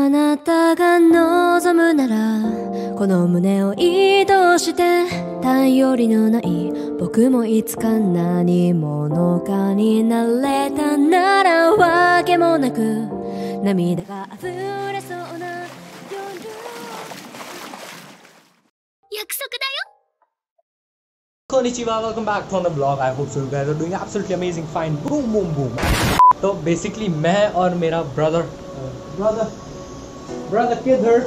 なたが望むならこの胸を移動して頼りのない僕もいつか何者かになれたならわけもなく涙が溢れそうな夜約束だよ。 Konnichiwa, welcome back to the vlog. I hope so you guys are doing absolutely amazing, fine. Boom boom boom. तो basically मैं और मेरा brother किधर,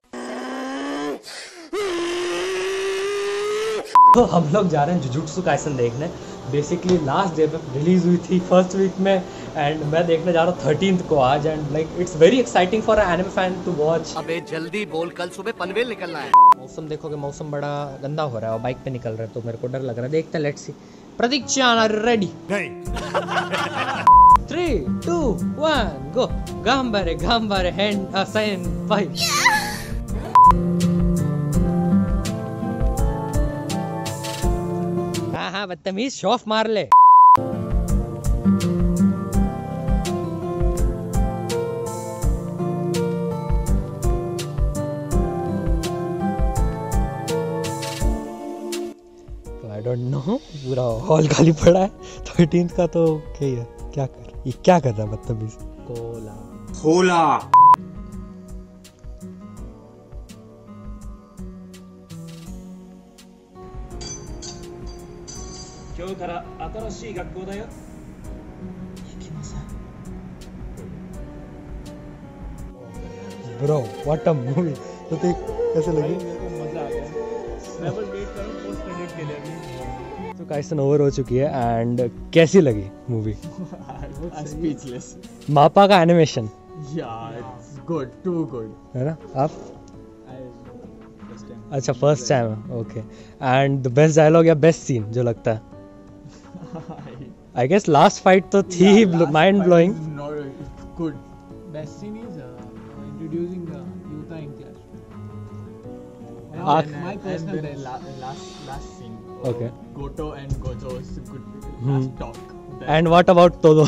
तो हम लोग जा रहे हैं जुजुत्सु काइसन देखने। बेसिकली लास्ट डे पे रिलीज हुई थी फर्स्ट वीक में एंड मैं देखने जा रहा हूँ 13th को आज and like it's very exciting for an anime fan to watch. अबे जल्दी बोल, कल सुबह पनवेल निकलना है। मौसम देखोगे, मौसम बड़ा गंदा हो रहा है और बाइक पे निकल रहा है तो मेरे को डर लग रहा है। देखते हैं, लेट्स सी। Pratiksha ready? नहीं। 3 2 1 गो। गांबारे हैंड साइन 5। हाँ बदतमीज, शॉफ मार ले। आई डोंट नो, पूरा हॉल खाली पड़ा है 13th का तो क्या है, क्या कर रहा है बदतमीज। खोला ब्रो व्हाट अ मूवी। तो कैसे लगी? मजा आ गया। मैं बस वेट कर रहा हूं पोस्ट क्रेडिट के लिए अभी। तो काइसन ओवर हो चुकी है एंड कैसी लगी मूवी? स्पीचलेस। मापा का animation it's good, too good है ना। आप अच्छा first time, okay. And the best dialogue या बेस्ट सीन जो लगता है? आई गेस लास्ट फाइट तो थी mind blowing. Good. Best scene is introducing the Yuta in Clash. And my personal last scene. Okay. Goto and Gojo's good last talk. And what about Todo?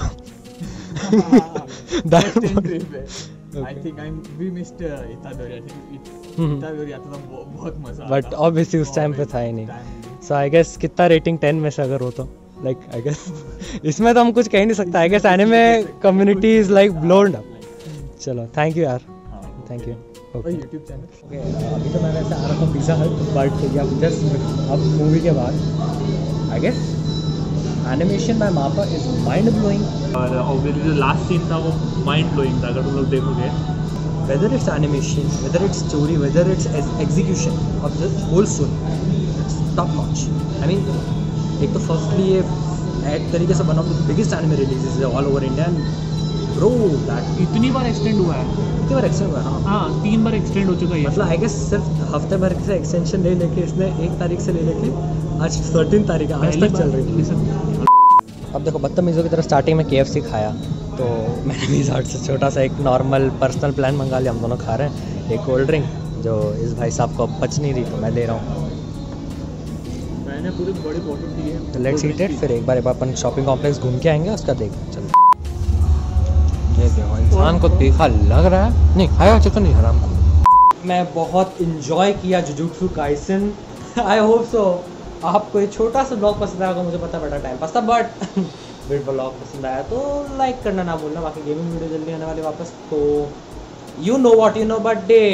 That trip. I think we missed Itadori. I think Itadori आता था बहुत मजा आता। But obviously उस time पे था ही नहीं। So I guess कितना रेटिंग 10 में से अगर हो तो like I guess इसमें तो हम कुछ कह नहीं सकते। I guess anime community is like blown up. चलो थैंक यू यार, thank you. Okay YouTube channel. Okay अभी तो मैं वैसे आ रहा था पिज़्ज़ा हट बट जस्ट अब मूवी के बाद I guess animation by Mappa is mind blowing. और ऑब्वियसली जो लास्ट सीन था वो माइंड ब्लोइंग था अगर तुम लोग देखोगे। Whether it's animation, whether it's story, whether it's execution of the whole story, it's top notch. I mean एक तो फर्स्टली ये एक तरीके से one of the biggest anime releases all over India. Bro that इतनी बार एक्सटेंड हुआ है, कितनी बार एक्सटेंड हुआ है? हाँ 3 बार एक्सटेंड हो चुका है। मतलब आई गेस सिर्फ हफ्ते भर से एक्सटेंशन ले लेके इसने 1 तारीख से ले लेके आज 13 तारीख आज तक चल रही है। अब देखो बदतमीज़ों की तरह स्टार्टिंग में KFC खाया तो मैंने पिज़्ज़ा हट से छोटा सा एक नॉर्मल पर्सनल प्लान मंगा लिया। हम दोनों खा रहे हैं एक कोल्ड ड्रिंक जो इस भाई साहब को पच नहीं रही तो मैं ले रहा हूँ। मैंने पूरी बड़ी बॉटल दी है। तो लेट्स ईट इट। फिर एक बार अपन शॉपिंग कॉम्प्लेक्स घूम के आएंगे, उसका देख चलो। ये देखो इंसान को तीखा लग रहा है, नहीं खाया चिकन नहीं हराम को। मैं बहुत इंजॉय किया Jujutsu Kaisen. I hope so आपको ये छोटा सा ब्लॉग पसंद आया होगा, मुझे पता बड़ा टाइम पास था बट बिट ब्लॉग पसंद आया तो लाइक करना ना भूलना। बाकी गेमिंग वीडियो जल्दी आने वाली वापस, तो you know what you know but day.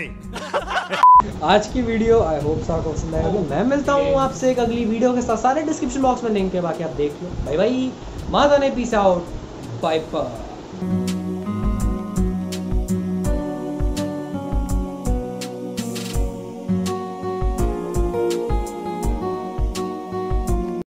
आज की वीडियो आई होप सो आपको पसंद आएगा। मैं मिलता हूँ आपसे एक अगली वीडियो के साथ, सारे डिस्क्रिप्शन बॉक्स में लिंक है, बाकी आप देख लो। बाय बाय, माँ जाने, पीस आउट, बाय बाय।